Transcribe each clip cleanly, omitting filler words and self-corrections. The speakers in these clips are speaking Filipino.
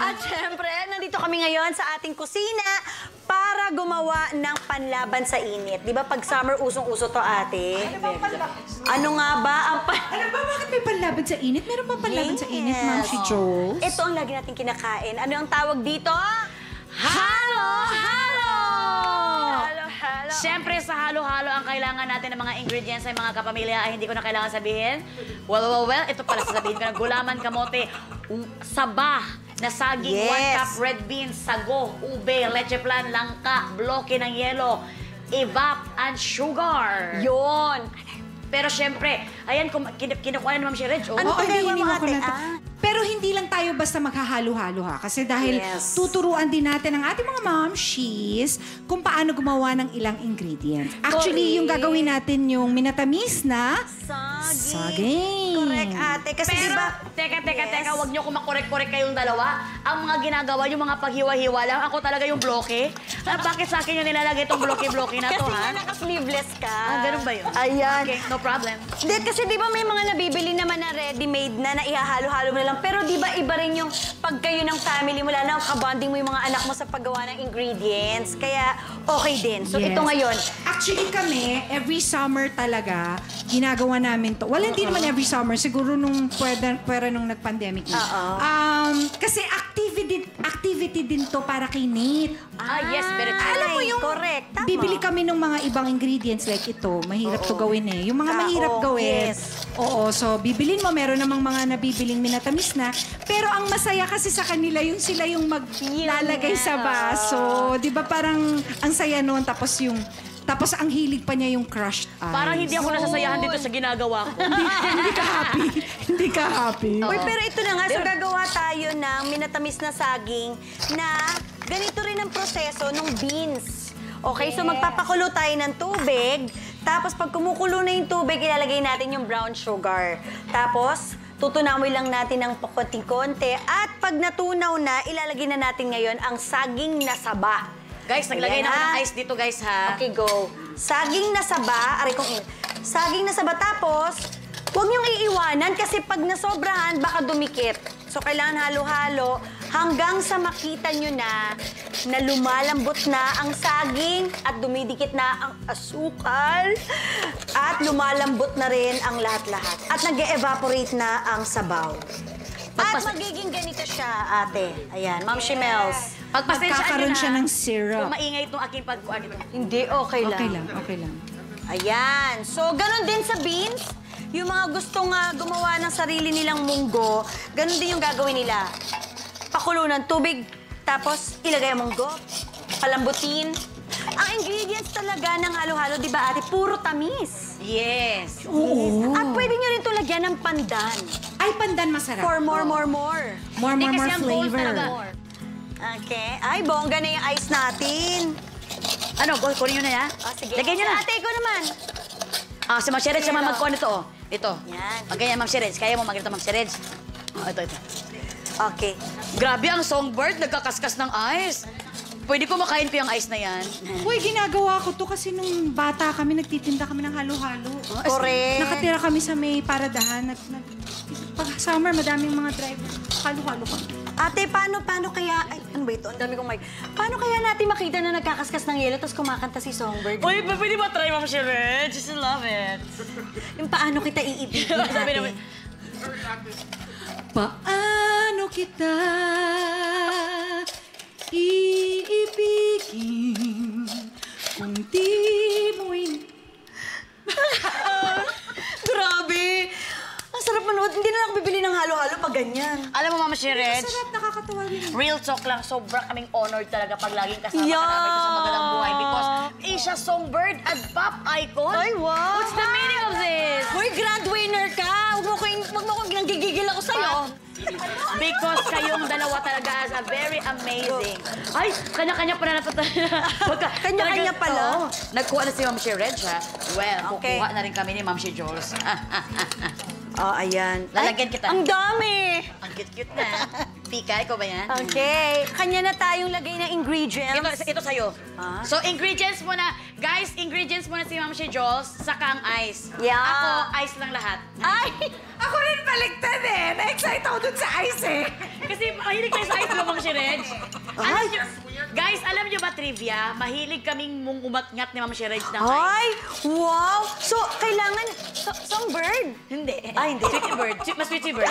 At syempre, nandito kami ngayon sa ating kusina para gumawa ng panlaban sa init. Di ba pag summer, usong-uso to, ate? Ano nga ba ang Ano ba, bakit may panlaban sa init? Meron ba panlaban sa init, Ma'am si Jules? Ito ang lagi natin kinakain. Ano ang tawag dito? Halo! Halo! Halo, halo. Siyempre, sa halo-halo ang kailangan natin ng mga ingredients ay mga kapamilya ay hindi ko na kailangan sabihin. Well, ito pala sasabihin ko na gulaman, kamote, saba, na saging, Yes. 1 cup red beans, sago, ube, leche flan, langka, bloke ng yelo, evap, and sugar. Yun. Pero siyempre, ayan, kinukuha na ni Ma'am Shirage. Oh. Ano Oo, pagkagawa mo, hinihiwa ko ate? na to. Pero hindi lang tayo basta maghahalo-halo ha. Kasi dahil Yes. tuturuan din natin ang ating mga momshies kung paano gumawa ng ilang ingredients. Actually, yung gagawin natin yung minatamis na saging. Correct, ate. Kasi Pero, diba... teka, wag niyo kumakorek-korek kayong dalawa. Ang mga ginagawa, yung mga paghiwa-hiwa lang, ako talaga yung bloke. Bakit sa akin yung nilalagay itong bloke-bloke na to, Kasi ha? nga naka-sleeveless ka. Ganun ba yun? Ayan. Okay, no problem. Hindi, kasi di ba may mga nabibili naman na ready-made na ihahalo-halo mo na lang. Pero di ba iba rin yung pag kayo ng family mo, lalo kabonding mo yung mga anak mo sa paggawa ng ingredients. Kaya okay din. So Yes. ito ngayon, Actually kami, every summer talaga, ginagawa namin to. Well, hindi naman every summer. Siguro nung pwera nung nag-pandemic na. Kasi activity din to para kay Nate. Yes, very true. Alam mo yung correct. Tama. bibili kami ng mga ibang ingredients like ito. Mahirap to gawin eh. Yung mga mahirap gawin. yes. Oo, so bibilin mo. Meron namang mga nabibiling minatamis na. Pero ang masaya kasi sa kanila, yung sila yung maglalagay Yun nga. sa baso. Di ba parang ang saya noon. Tapos ang hilig pa niya yung crushed ice. Parang hindi ako nasasayahan dito sa ginagawa ko. hindi ka happy. Hindi ka happy. Uy, pero ito na nga. So gagawa tayo ng minatamis na saging na ganito rin ang proseso ng beans. Okay, so magpapakulo tayo ng tubig. Tapos pag kumukulo na yung tubig, ilalagay natin yung brown sugar. Tapos, tutunamoy lang natin ng konti-konti. At pag natunaw na, ilalagay na natin ngayon ang saging na saba. Guys, naglagay Ayan, na ako ng ha? ice dito, guys, ha? Okay, go. Saging na saba, aray kong saging na saba, tapos, huwag niyong iiwanan kasi pag nasobrahan, baka dumikit. So, kailangan halo-halo hanggang sa makita niyo na lumalambot na ang saging at dumidikit na ang asukal at lumalambot na rin ang lahat-lahat. At nag-evaporate na ang sabaw. At magiging ganito siya, ate. Ayan, Ma'am Shimels. Magkakaroon siya ng syrup. Kung maingay itong aking pagkuhan ito. Hindi, okay lang. Okay lang. Ayan. So, ganun din sa beans. Yung mga gustong gumawa ng sarili nilang munggo, ganun din yung gagawin nila. Pakulo ng tubig, tapos ilagay ang munggo, palambutin. Ang ingredients talaga ng halo-halo, di ba ate, puro tamis. Yes. Oo. At pwede nyo rin ito lagyan ng pandan. Ay, pandan masarap. For more. More Hindi kasi ang goal flavor. talaga. Okay. Ay, bongga na yung ice natin. Ano, kunin nyo na, ha? Sige. Lagay nyo na. Ate, ikaw naman. Si Ma'am Shirage naman magkuhan ito, oh. Ito. Yan. Ganyan, Ma'am Shirage. Kaya mo mag-ito, Ma'am Shirage. Ito. Okay. Grabe, ang songbird, nagkakaskas ng ice. Pwede ko makain ko yung ice na yan. Uy, ginagawa ko to kasi nung bata kami, nagtitinda kami ng halo-halo. Correct. Nakatira kami sa may paradahan. Pag summer, madaming mga driver. Halo-halo kami. Ate, paano kaya... Ay, ano ba ito? Ang dami kong mic. Paano kaya natin makita na nagkakaskas ng yelo tapos kumakanta si Songbird? Uy, pwede ba try, Ma'am Shirage? Just love it. Yung paano kita iibigin, Sabi ate? naman, Paano kita iibigin kung di mo'y... Grabe! Ang sarap manood. Hindi na lang ako bibili ng halo-halo pag ganyan. alam mo, Ma'am Shirage, Sarap, nakakatawa rin. real talk lang, sobra kaming honored talaga pag laging kasama Yeah. ka namin sa Magandang Buhay because Asia Songbird at pop icon. Ay, wow! What's the meaning of this? Hoy, grand winner ka! Huwag mo ko nanggigigil ako sa'yo. Because kayong dalawa talaga as a very amazing. Ay, kanya-kanya pala Kanya-kanya pala? Oo. Nagkuha na si Ma'am Shirage, ha? Well, Okay. kukuha na rin kami ni Ma'am si Jules. Oh, ayan. Lalagyan kita. Ang dami! Ang cute-cute na. Pika, ikaw ba yan? Okay. Kanya na tayong lagay ng ingredients. Ito sa'yo. Ah. So, ingredients muna. Guys, ingredients muna si Ma'am si Jules, saka ang ice. Yeah. Ako, ice lang lahat. Ay! Ako rin baliktad eh. Na-excite ako dun sa ice eh. Kasi mahilig kayo sa ice mo, Ma'am si Reg. Alam niyo, guys, alam niyo ba trivia? Mahilig kaming mong umatngat ni Ma'am si Reg ng ice. Ay! Wow! So, kailangan... songbird? Hindi. Ay, hindi. Sweetie bird. Mas sweetie bird.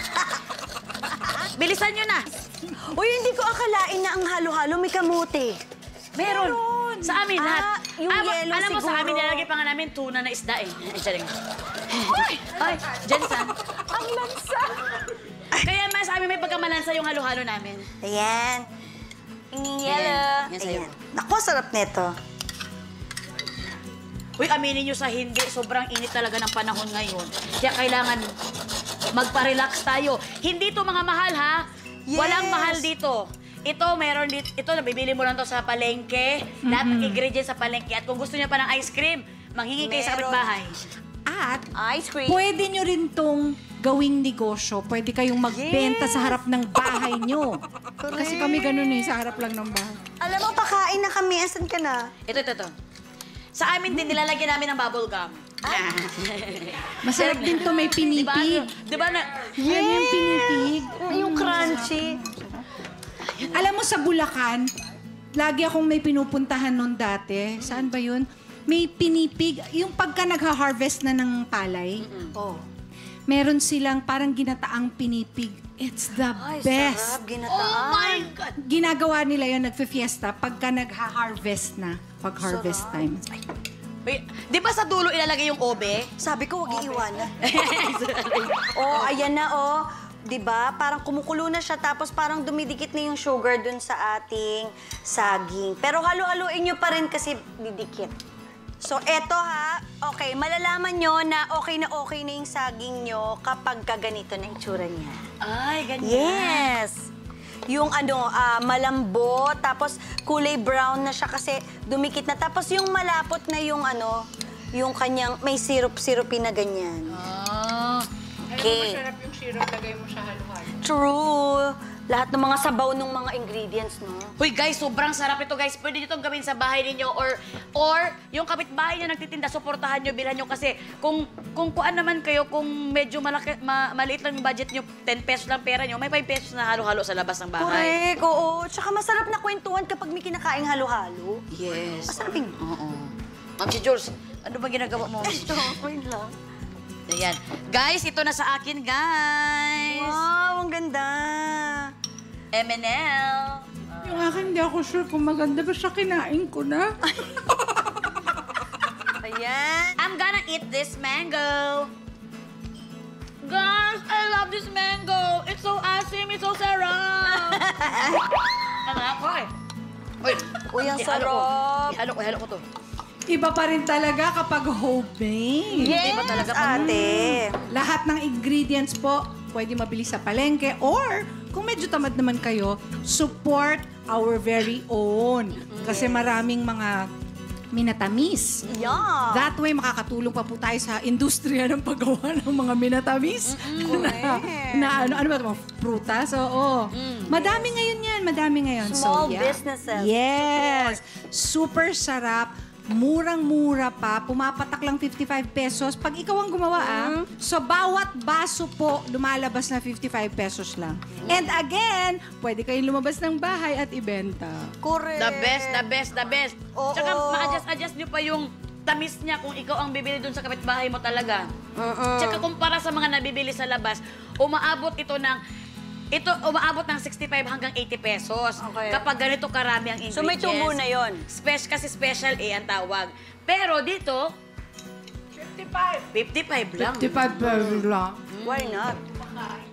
Bilisan nyo na. Uy, hindi ko akalain na ang halo-halo may kamote. Meron. Sa amin lahat. Yung yellow alam mo, sa siguro. amin nilalagay pa nga namin tuna na isda eh. Ay, charing. Ay, Jensen. Ang lansa! Kaya mas sa amin may pagkamalansa yung halo-halo namin. Ayan. Yung yellow. Yan sa'yo. Ayan. Naku, sarap nito. Uy, aminin nyo sa hindi, sobrang init talaga ng panahon ngayon. Kaya kailangan magpa-relax tayo. Hindi to mga mahal, ha? Yes. Walang mahal dito. Ito, meron dito. Ito, nabibili mo lang to sa palengke. Lahat ng ingredients sa palengke. At kung gusto niya pa ng ice cream, manghingi kayo sa Meron. kapitbahay. At Ice cream. pwede nyo rin tong gawing negosyo. Pwede kayong magbenta sa harap ng bahay nyo. Kasi kami ganun eh, sa harap lang ng bahay. Alam mo, pakain na kami. Asan ka na? Ito. Sa amin din, nilalagyan namin ng bubble gum. Masarap din to, may pinipig. Diba na? Yan yung pinipig. Yung crunchy. Alam mo sa Bulacan, lagi akong may pinupuntahan nun dati. Saan ba yun? May pinipig. Yung pagka nagha-harvest na ng palay, Oh. meron silang parang ginataang pinipig. It's the Ay, best. sarap. Ginataan. Oh my God! Ginagawa nila yun, nagfe-fiesta, pagka nagha-harvest na. Pag-harvest Sarap. time. Wait, di ba sa dulo ilalagay yung obe? Sabi ko, huwag iiwanan. Oh, ayan na, oh. 'Di ba? Parang kumukulo na siya tapos parang dumidikit na yung sugar dun sa ating saging. Pero halo-haluin nyo pa rin kasi didikit. So, eto ha. Okay, malalaman nyo na okay na yung saging nyo kapag ganito na itsura niya. Ay, ganyan. Yes! Yung malambot, tapos kulay brown na siya kasi dumikit na. Tapos yung malapot na yung kanyang may syrup-syrupy na ganyan. Ah. Okay. Masarap yung syrup, lagay mo siya halo-halo. True. Lahat ng mga sabaw ng mga ingredients, no? Hoy guys, sobrang sarap ito guys. Pwede nyo itong gawin sa bahay ninyo or yung kapitbahay nyo nagtitinda, suportahan nyo, bilhan nyo kasi kung kuan naman kayo, kung medyo maliit lang yung budget nyo, 10 pesos lang pera nyo, may 5 pesos na halo-halo sa labas ng bahay. Correct, oo. Tsaka masarap na kwentuhan kapag may kinakaing halo-halo. Yes. Masarap yung... Oo. Ma'am si Jules, ano ba ginagawa mo? Wait lang. Ayan. Guys, ito na sa akin, guys. Wow, ang ganda. M&L. Yung akin, hindi ako sure kung maganda ba siya, kinain ko na. Ayan. I'm gonna eat this mango. Guys, I love this mango. It's so asim, it's so sarap. Ano ako eh? Uy, Uy, ang ihalo ko. sarap. Ihalo ko to. Iba pa rin talaga kapag homemade. Yes, Iba talaga ate. Lahat ng ingredients po, pwede mabili sa palengke or kung medyo tamad naman kayo, support our very own. Kasi maraming mga minatamis. Yeah. That way, makakatulong pa po tayo sa industriya ng paggawa ng mga minatamis. na ano ba ito, mga prutas? Oo. Madami ngayon yan, madami ngayon. Small so, yeah. businesses. Yes. Super sarap. Murang-mura pa. Pumapatak lang 55 pesos. Pag ikaw ang gumawa, so bawat baso po, lumalabas na 55 pesos lang. And again, pwede kayong lumabas ng bahay at ibenta. Correct. The best, the best, the best. Oo. Tsaka ma-adjust nyo pa yung tamis niya kung ikaw ang bibili dun sa kapitbahay mo talaga. Tsaka kumpara sa mga nabibili sa labas, umaabot ng 65 hanggang 80 pesos. Okay. Kapag ganito karami ang ingredients. So may tubo na yon. Kasi special ang tawag. Pero dito, 55 lang. 55 pesos lang. Why not?